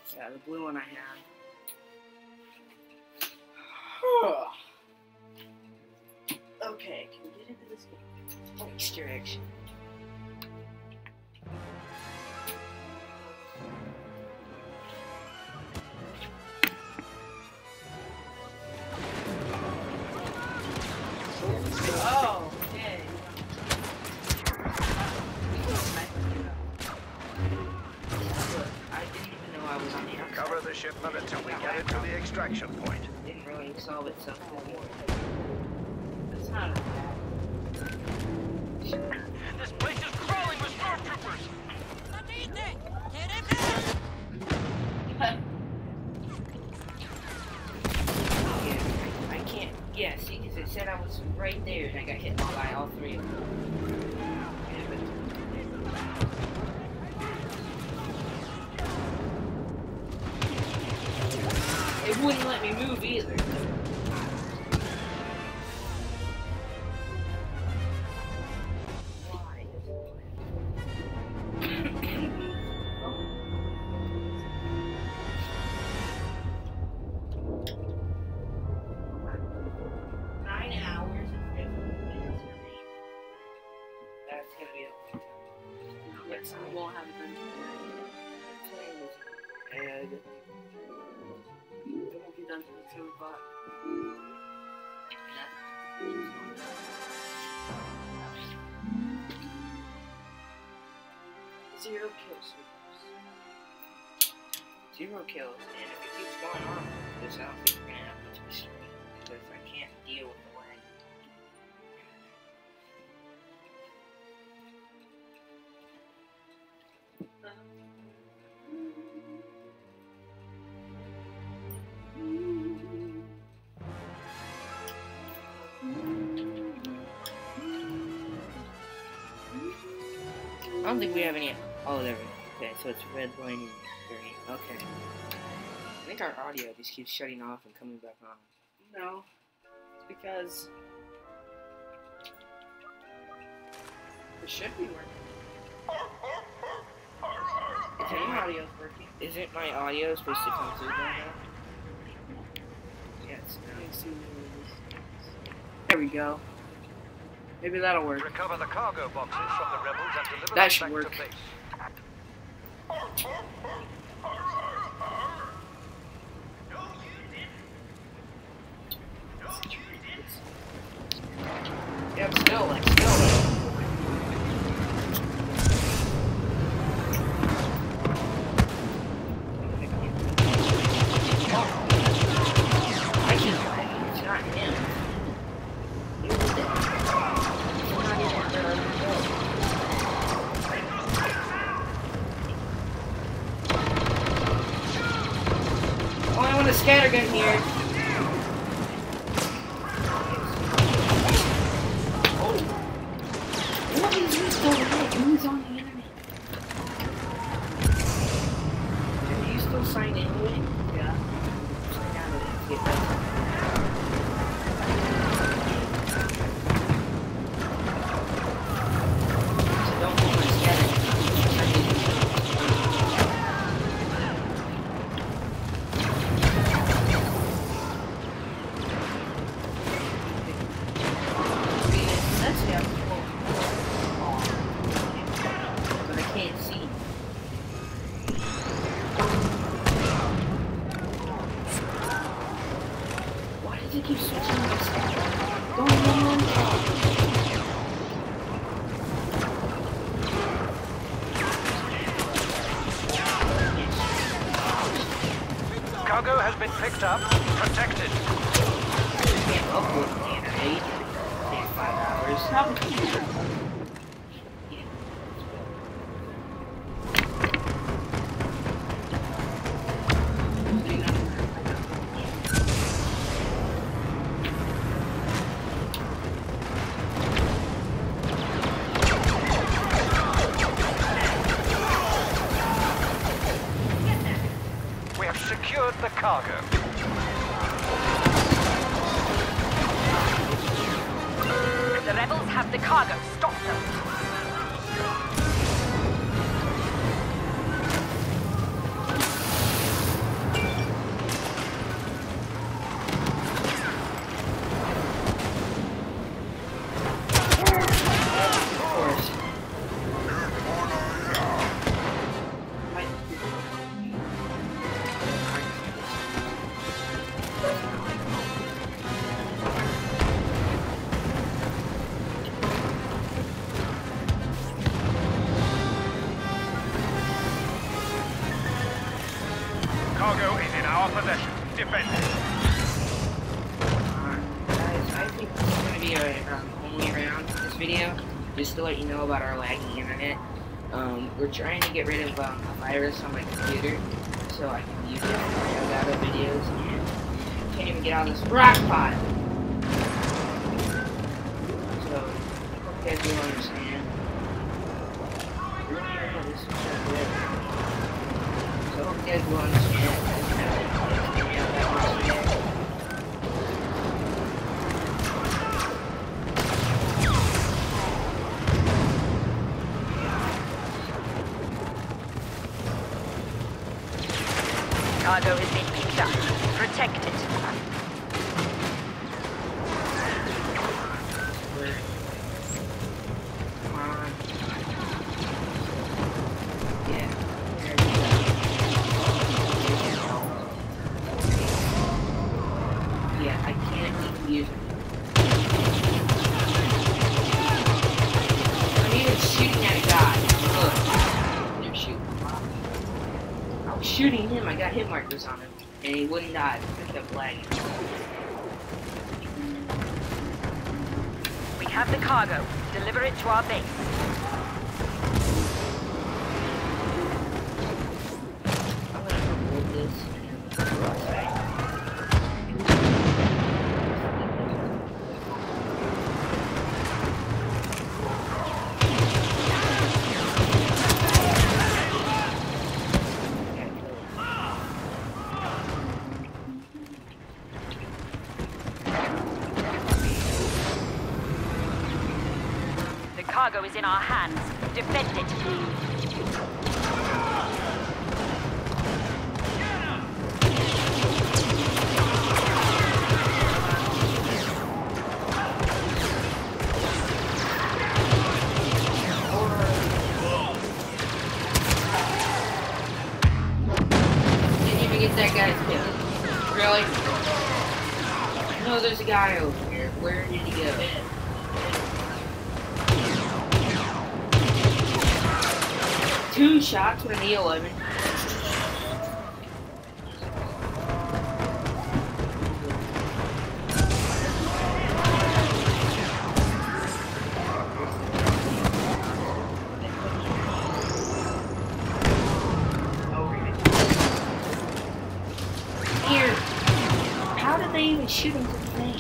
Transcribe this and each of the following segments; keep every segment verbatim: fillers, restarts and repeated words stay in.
Yeah, the blue one I have. Okay, can we get into this game? Extraction. Oh, okay. I didn't even know I was on the outside. Cover the shipment until we get it to the extraction point. Didn't really solve itself anymore. That's not a This place is crawling with stormtroopers! Yeah, I, I can't. Yeah, see, because it said I was right there and I got hit by all three of them. It wouldn't let me move either. Why? Nine hours and fifty minutes remaining. That's gonna be a Yes, we won't have it done tonight. and It won't be done till two o'clock. Zero kills. zero kills, and if it keeps going on like this, I don't think we're gonna have much of a stream because I can't deal with the lag. I don't think we have any. Oh, there we go. Okay, so it's red, white, and green. Okay. I think our audio just keeps shutting off and coming back on. No, it's because it should be working. Is Your it my, audio's working. isn't my audio supposed to come through that now? Yes. Let me see where it is. There we go. Maybe that'll work. Recover the cargo boxes from the rebels and deliver That them should back work. to base. Yep, still, like, still. I can it's not him. You did it. It's not him. Oh, I want a scattergun here. What is this going on? Who's on the internet? Are you still signed in with it? Yeah. Sign out of it. Get that. So don't put my scatter. That's the other one. But I can't see. Why does it keep switching my scatter? Go on. Cargo has been picked up, protected. Can't upload the eight. Can't five hours. Probably. Yeah. We have secured the cargo. The rebels have the cargo. Stop them. defended. Uh, guys, I think this is going to be our um, only round for this video, just to let you know about our laggy internet. Um, we're trying to get rid of um, a virus on my computer, so I can use it for Elgato videos, and can't even get out of this rock pile. So, I hope you guys will understand. I really don't know this is so good. So, I hope you guys will understand. Cargo has been picked up. Protect it. Come on. Yeah. Yeah, I can't even use it. I'm even shooting at a guy. Look. They're shooting. I was shooting him, I got hit markers on him, and he wouldn't die because I kept lagging. We have the cargo. Deliver it to our base. I'm gonna hold this and cross it. The cargo is in our hands. Defend it. Didn't even get that guy's kill. Really? No, there's a guy over here. Where did he go? Two shots with an E eleven. Here. How did they even shoot him to the thing?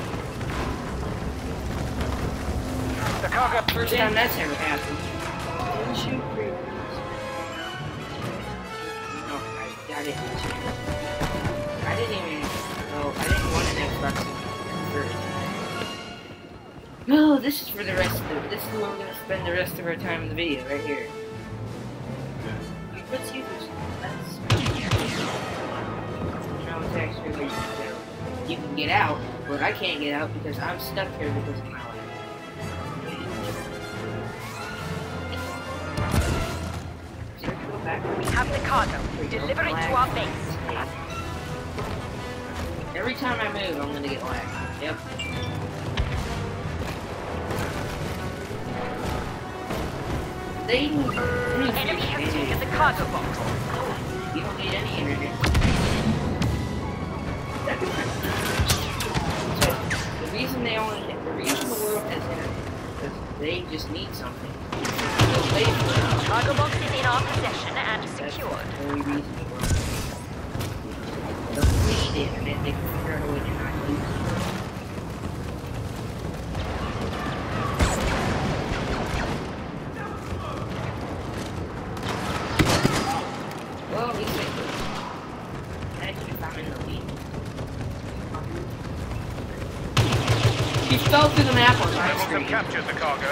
The cargo. First time that's ever happened. Didn't shoot three. No, I, I didn't. I didn't even. Oh, I didn't want an Xbox first. No, this is for the rest of the. This is where we're gonna spend the rest of our time in the video, right here. Let's use this. That's. No, it's actually where you can go. You can get out, but I can't get out because I'm stuck here because of my life. We have the cargo. Deliver it to our base. Every time I move, I'm gonna get lagged. Yep. They need. The enemy has taken the cargo box. You don't need any internet. So the reason they only, the reason the world has internet, is because they just need something. They'll pay for it. Cargo box is in our possession and That's secured. the only reason the world. They'll need the internet. They can figure out a way to not use it. Well, at least I could. Imagine if I'm in the lead. He fell through the map on my Rebels have screen. captured the cargo.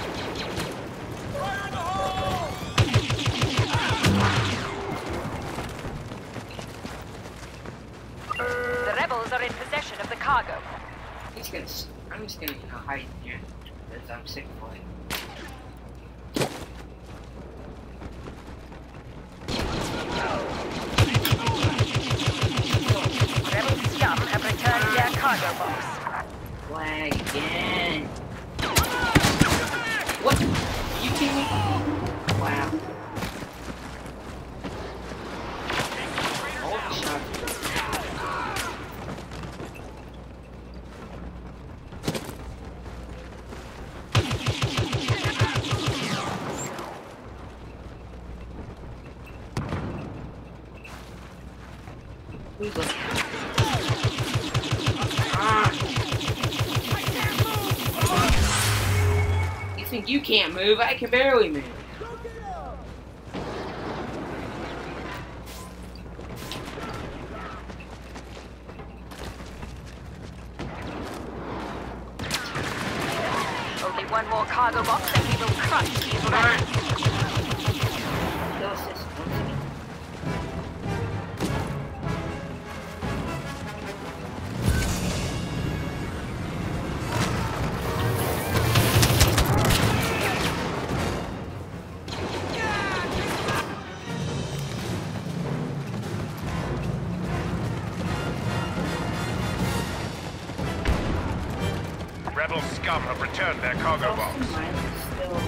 The rebels are in possession of the cargo. He's gonna. s- I'm just gonna, you know, hide in here because I'm sick of it. Rebel scum have returned their cargo box. Flag again. What? Are you kidding me? Wow. All the shots. Who's looking? Ah. You think you can't move? I can barely move. Only one more cargo box and we will crush these rats. Kill assist. One second. Rebel scum have returned their cargo box. Mine is still.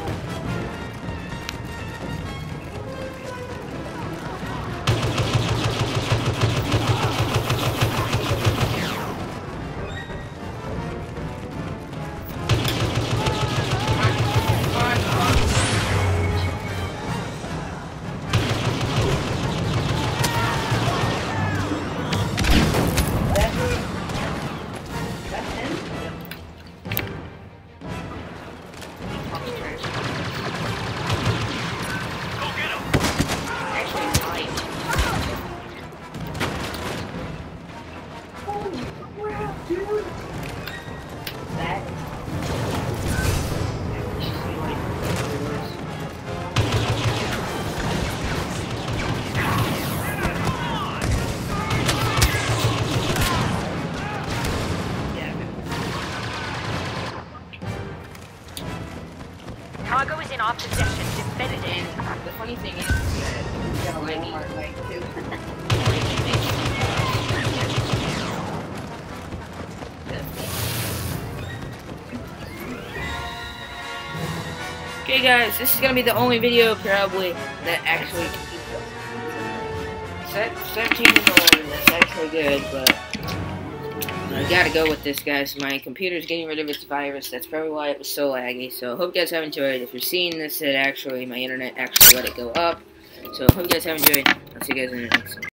Cargo is in our possession. Defend it. And the funny thing is that Got a like, little hard leg too. okay guys, this is gonna be the only video probably that actually seventeen is eleven, that's actually good, but I gotta go with this, guys. My computer's getting rid of its virus. That's probably why it was so laggy. So hope you guys have enjoyed. If you're seeing this, it actually my internet actually let it go up. So hope you guys have enjoyed. I'll see you guys in the next one.